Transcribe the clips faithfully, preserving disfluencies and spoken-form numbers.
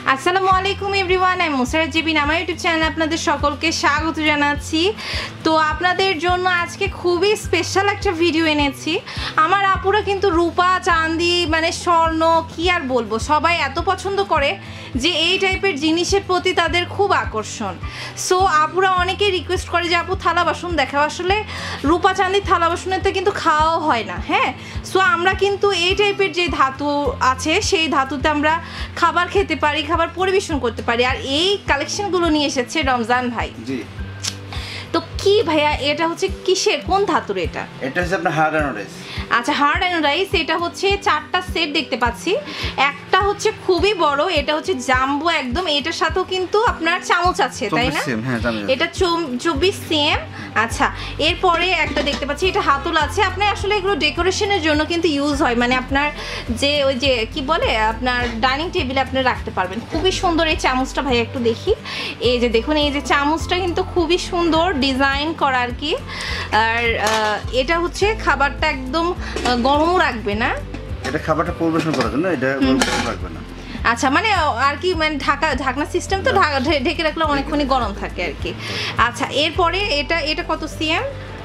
আসসালামু আলাইকুম এভরিওয়ান, আমি মুসারাত জিবিন, আমার ইউটিউব চ্যানেলে আপনাদের সকলকে স্বাগত জানাচ্ছি। তো আপনাদের জন্য আজকে খুবই স্পেশাল একটা ভিডিও এনেছি। আমার আপুরা কিন্তু রূপা চাঁদি মানে স্বর্ণ কি আর বলবো, সবাই এত পছন্দ করে যে এই টাইপের জিনিসের প্রতি তাদের খুব আকর্ষণ। সো আপুরা অনেকেই রিকোয়েস্ট করে যে আপু থালা বাসন দেখাও। আসলে রূপা চাঁদির থালা বাসনেতে কিন্তু খাওয়াও হয় না, হ্যাঁ। সো আমরা কিন্তু এই টাইপের যে ধাতু আছে সেই ধাতুতে আমরা খাবার খেতে পারি, খাবার পরিবেশন করতে পারি। আর এই কালেকশনগুলো নিয়ে এসেছে রমজান ভাই। জি। তো কি ভাইয়া এটা হচ্ছে কিসের, কোন ধাতুর এটা? এটা হচ্ছে আপনার হার্ড অ্যানোডাইজ। আচ্ছা, হার্ড অ্যানোডাইজ। এটা হচ্ছে চারটা সেট দেখতে পাচ্ছি। একটা হচ্ছে খুবই বড়, এটা হচ্ছে জাম্বো একদম। এটার সাথেও কিন্তু আপনার চামচ আছে, তাই না? এটা চব্বিশ সিএম। আচ্ছা, এরপরে একটা দেখতে পাচ্ছি, এটা হাতল আছে। আপনার আসলে এগুলো ডেকোরেশনের জন্য কিন্তু ইউজ হয়, মানে আপনার যে ওই যে কি বলে আপনার ডাইনিং টেবিলে আপনি রাখতে পারবেন। খুবই সুন্দর এই চামচটা ভাই, একটু দেখি। এই যে দেখুন, এই যে চামচটা কিন্তু খুবই সুন্দর ডিজাইন করা আর কি। আর এটা হচ্ছে খাবারটা একদম গরমও রাখবে না, এটা খাবারটা পরিবেশন করার জন্য এটা গরম রাখবে না। আচ্ছা, মানে আর কি মানে ঢাকা ঢাকনা সিস্টেম তো, ঢেকে রাখলে অনেকক্ষণই গরম থাকে আর কি। আচ্ছা, এরপরে এটা এটা কত সিএম?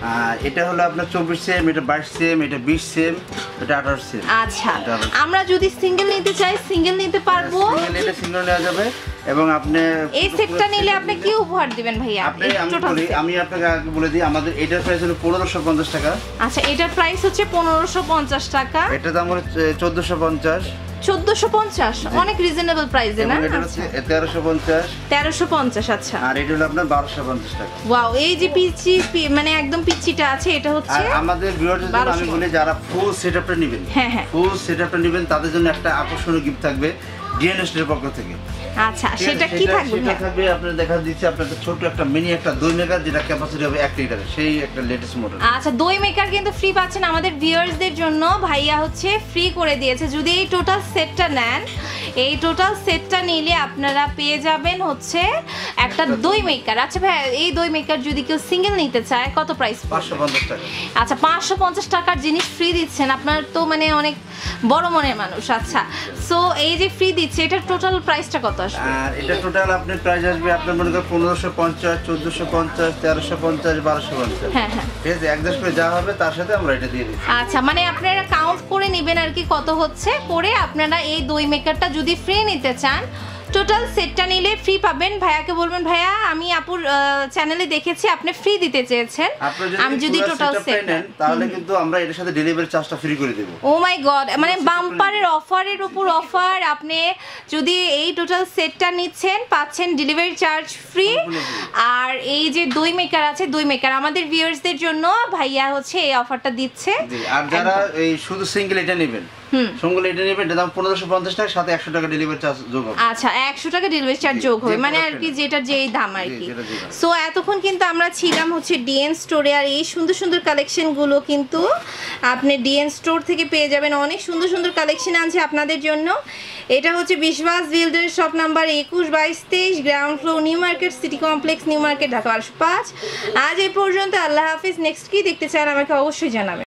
এটা হলো আপনার চব্বিশ সিএম, এটা বাইশ সিএম, এটা বিশ সিএম, এটা আঠারো সিএম। আচ্ছা, আমরা যদি সিঙ্গেল নিতে চাই সিঙ্গেল নিতে পারবো? সিঙ্গেল এটা সিঙ্গেল নেওয়া যাবে। এবং আপনি এই সেটটা নিলে আপনি কি উপহার দিবেন ভাইয়া? আপনি আমি বলি আমি আপনাকে আগে বলে দিই, আমাদের এটার প্রাইস হলো পনেরোশো পঞ্চাশ টাকা। আচ্ছা, এটার প্রাইস হচ্ছে পনেরোশো পঞ্চাশ টাকা। এটা দাম হলো চোদ্দোশো পঞ্চাশ। চোদ্দোশো পঞ্চাশ অনেক রিজনেবল প্রাইসে না? এটা হচ্ছে তেরোশো পঞ্চাশ। তেরোশো পঞ্চাশ। আচ্ছা, আর এটা হলো আপনার বারোশো পঞ্চাশ টাকা। ওয়াও, এই যে পিচি মানে একদম পিচিটা আছে এটা হচ্ছে। আর আমাদের ভিউয়ারদের জন্য আমি বলি যারা ফুল সেটআপটা নেবেন, হ্যাঁ হ্যাঁ ফুল সেটআপটা নেবেন তাদের জন্য একটা আকর্ষণীয় গিফট থাকবে ডিএনএসটির পক্ষ থেকে। আচ্ছা, সেটা কি থাকবে? সেটা থাকবে আপনাদের দেখা দিচ্ছি আপনাদের ছোট একটা মিনি একটা দই মেকার, যেটা ক্যাপাসিটি হবে এক লিটার, সেই একটা লেটেস্ট মডেল। আচ্ছা, দই মেকার কিন্তু ফ্রি পাচ্ছেন আমাদের ভিউয়ার্সদের জন্য, ভাইয়া হচ্ছে ফ্রি করে দিয়েছে। যদি এই টোটাল সেটটা নেন, এই টোটাল সেটটা নিলে আপনারা পেয়ে যাবেন হচ্ছে একটা দই মেকার। আচ্ছা ভাই, এই দই মেকার যদি কেউ সিঙ্গেল নিতে চায় কত প্রাইস? পাঁচশো পঞ্চাশ টাকা। আচ্ছা, পাঁচশো পঞ্চাশ টাকার জিনিস ফ্রি দিচ্ছেন, আপনার তো মানে অনেক বড় মনের মানুষ। আচ্ছা, সো এই যে ফ্রি দিচ্ছে এটার টোটাল প্রাইসটা কত আসবে? আর এটা টোটাল আপনার প্রাইস আসবে আপনার মনে করেন পনেরোশো পঞ্চাশ, চোদ্দোশো পঞ্চাশ, তেরোশো পঞ্চাশ, বারোশো পঞ্চাশ। হ্যাঁ হ্যাঁ, ঠিক আছে, একদশ করে যা হবে তার সাথে আমরা এটা দিয়ে দিচ্ছি। আচ্ছা, মানে আপনারা কাউন্ট করে নেবেন আর কি কত হচ্ছে, করে আপনারা এই দই মেকারটা যদি ফ্রি নিতে চান টোটাল সেটটা নিলে ফ্রি পাবেন। ভাইয়াকে বলবেন ভাইয়া আমি আপুর চ্যানেলে দেখেছি আপনি ফ্রি দিতে চেয়েছেন, আমি যদি টোটাল সেট নেন তাহলে কিন্তু আমরা এর সাথে ডেলিভারি চার্জটা ফ্রি করে দেব। ও মাই গড, মানে বাম্পারের অফারের উপর অফার। আপনি যদি এই টোটাল সেটটা নিচ্ছেন পাচ্ছেন ডেলিভারি চার্জ ফ্রি। আর এই যে দই মেকার আছে, দই মেকার আমাদের ভিউয়ার্সদের জন্য ভাইয়া হচ্ছে এই অফারটা দিচ্ছে। আর যারা এই শুধু সিঙ্গেল এটা নেবেন, সিঙ্গেল এটা নেবেন, এটা দাম পনেরোশো পঞ্চাশ টাকা, সাথে একশো টাকা ডেলিভারি চার্জ যোগ হবে। আচ্ছা, একশো টাকা ডেলিভারি চার্জ যোগ হবে, মানে আর কি যেটা যেই দাম আর কি। সো এতক্ষণ কিন্তু আমরা ছিলাম হচ্ছে ডিএন স্টোরে, আর এই সুন্দর সুন্দর কালেকশনগুলো কিন্তু আপনি ডিএন স্টোর থেকে পেয়ে যাবেন। অনেক সুন্দর সুন্দর কালেকশন আছে আপনাদের জন্য। এটা হচ্ছে বিশ্বাস বিল্ডার শপ নাম্বার একুশ বাইশ তেইশ, ground floor, new market city complex, new market, Dhaka বারোশো পাঁচ। আজ এই পর্যন্ত, আল্লাহ হাফিজ। নেক্সট কি দেখতে চান আমাকে অবশ্যই জানাবেন।